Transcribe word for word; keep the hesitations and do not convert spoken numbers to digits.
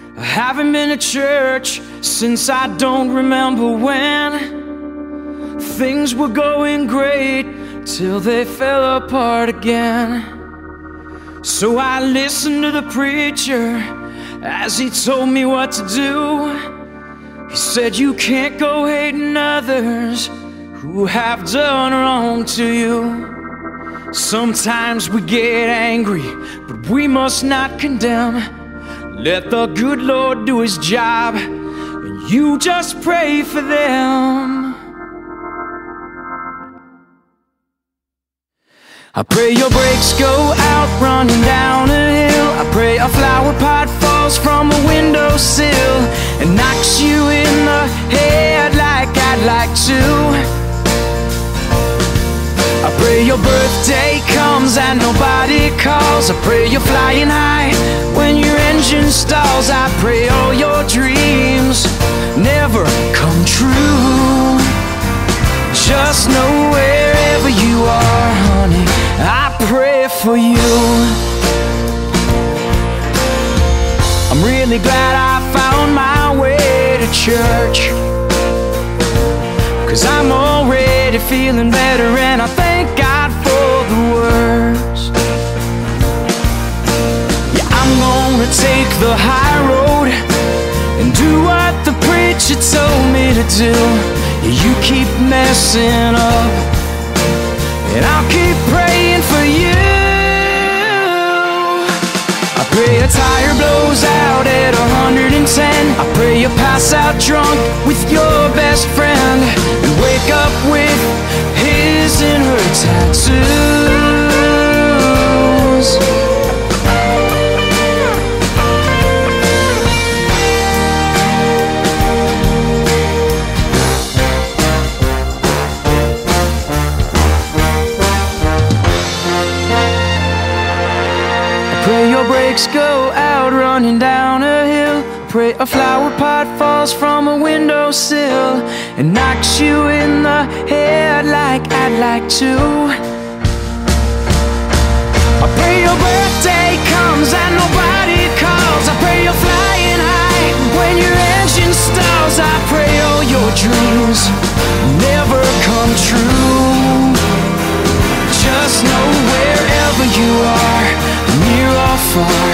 I haven't been to church since I don't remember when. Things were going great till they fell apart again. So I listened to the preacher as he told me what to do. He said, you can't go hating others who have done wrong to you. Sometimes we get angry, but we must not condemn. Let the good Lord do his job, and you just pray for them. I pray your brakes go out running down a hill. I pray a flower pot falls from a windowsill and knocks you in the head like I'd like to. I pray your birthday comes and nobody calls. I pray you're flying high when your engine stalls. I pray all your dreams never come true. Just know wherever you are, honey, I pray for you. I'm really glad I found my way to church, 'cause I'm already feeling better, and I thank God for the words. Yeah, I'm gonna take the high road and do what the preacher told me to do. Yeah, you keep messing up, and I'll keep praying for you. I pray a tire blows out at one hundred ten. I pray you pass out drunk with your best friend and wake up with his and her tattoos. Pray your brakes go out running down a hill. Pray a flower pot falls from a windowsill and knocks you in the head like I'd like to. I pray your birthday comes and nobody calls. I pray you're flying high when your engine stalls. I pray all your dreams never come true. Just know wherever you are, near or far,